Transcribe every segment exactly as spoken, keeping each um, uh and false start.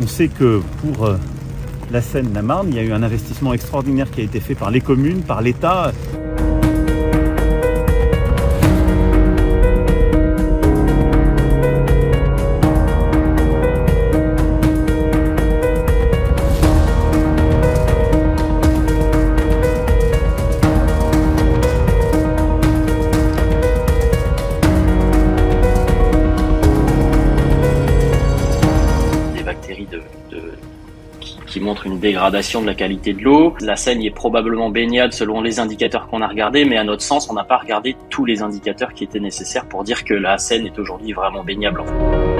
On sait que pour euh, la Seine-la-Marne, il y a eu un investissement extraordinaire qui a été fait par les communes, par l'État. De, de, qui, qui montre une dégradation de la qualité de l'eau. La Seine y est probablement baignade selon les indicateurs qu'on a regardés, mais à notre sens, on n'a pas regardé tous les indicateurs qui étaient nécessaires pour dire que la Seine est aujourd'hui vraiment baignable. En fait.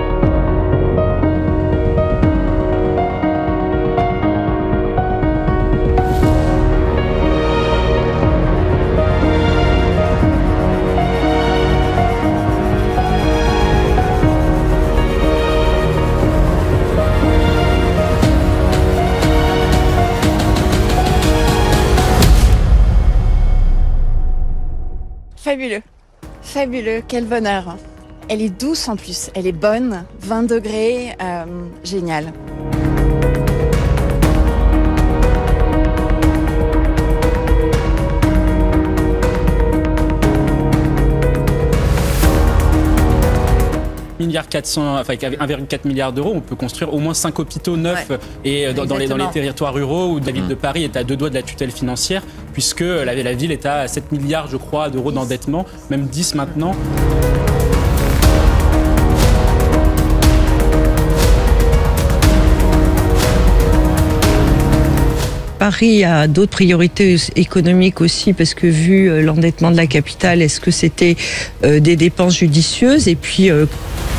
Fabuleux, fabuleux, quel bonheur. Elle est douce en plus, elle est bonne, vingt degrés, euh, génial. quatre cents, enfin, avec un virgule quatre milliard d'euros, on peut construire au moins cinq hôpitaux neufs ouais. et dans, dans, les, dans les territoires ruraux où la ville de Paris est à deux doigts de la tutelle financière puisque la, la ville est à sept milliards, je crois, d'euros d'endettement, même dix maintenant. Paris a d'autres priorités économiques aussi parce que vu l'endettement de la capitale, est-ce que c'était euh, des dépenses judicieuses? Et puis euh,